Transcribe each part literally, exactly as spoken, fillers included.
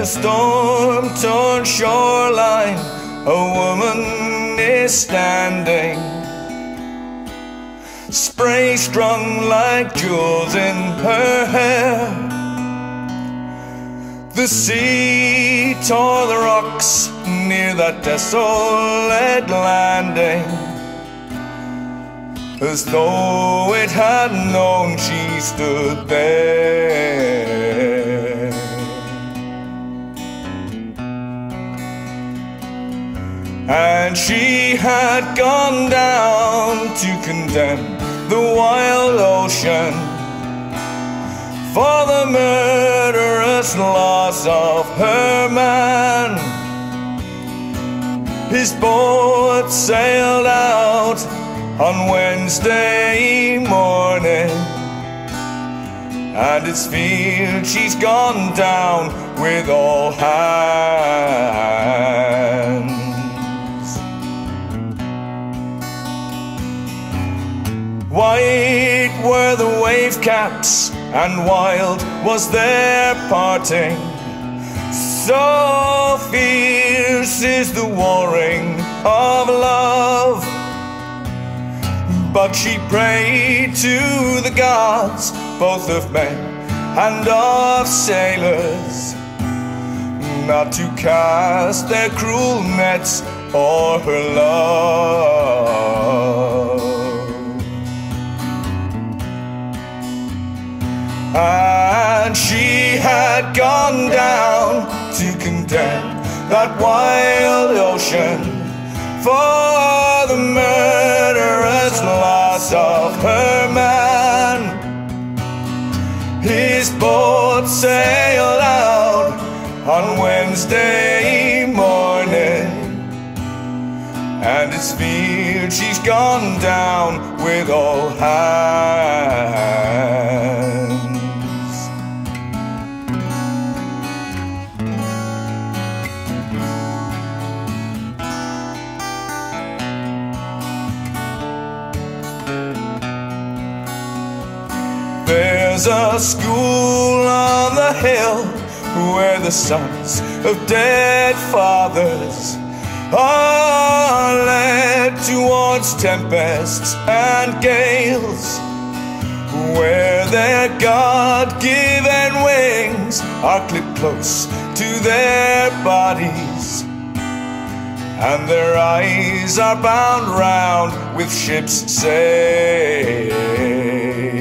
storm-torn shoreline, a woman is standing, spray strung like jewels in her hair. The sea tore the rocks near that desolate landing, as though it had known she stood there. And she had gone down to condemn the wild ocean for the murderous loss of her man. His boat sailed out on Wednesday morning, and it's feared she's gone down with all hands. White were the wave caps and wild was their parting, so fierce is the warring of love. But she prayed to the gods, both of men and of sailors, not to cast their cruel nets o'er her love. And she had gone down to condemn that wild ocean for the murderous loss of her man. His boat sailed out on Wednesday morning, and it's feared she's gone down with all hands. There's a school on the hill where the sons of dead fathers are led towards tempests and gales, where their God-given wings are clipped close to their bodies, and their eyes are bound round with ships' sails.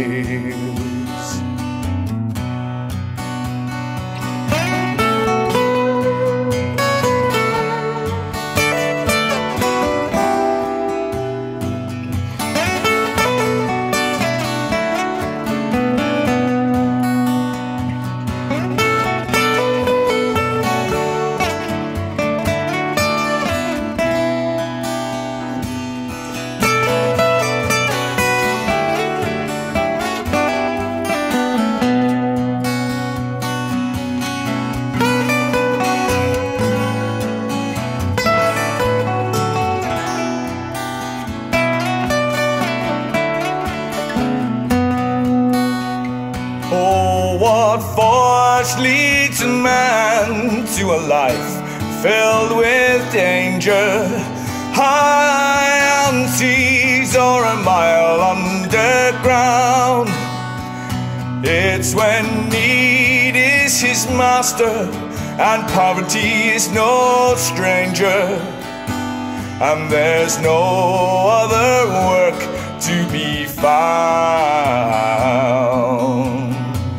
What force leads a man to a life filled with danger, high on seas or a mile underground? It's when need is his master and poverty is no stranger, and there's no other work to be found.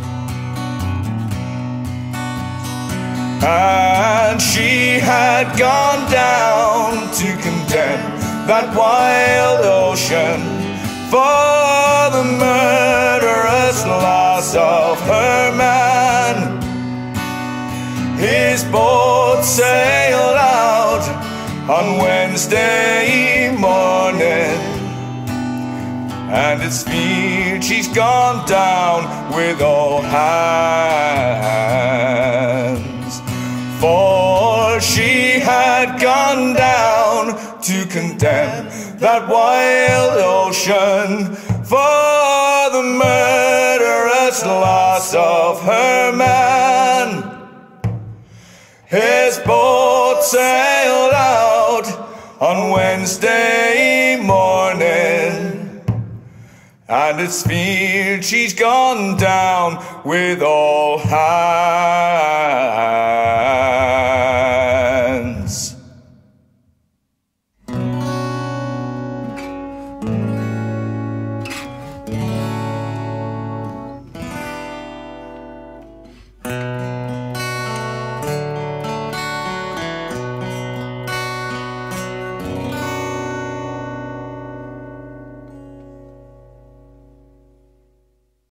And she had gone down to condemn that wild ocean for the murderous loss of her man. His boat sailed out on Wednesday morning, and it's feared she's gone down with all hands. For she had gone down to condemn that wild ocean for the murderous loss of her man. His boat sailed out on Wednesday morning, and it's feared she's gone down with all hands.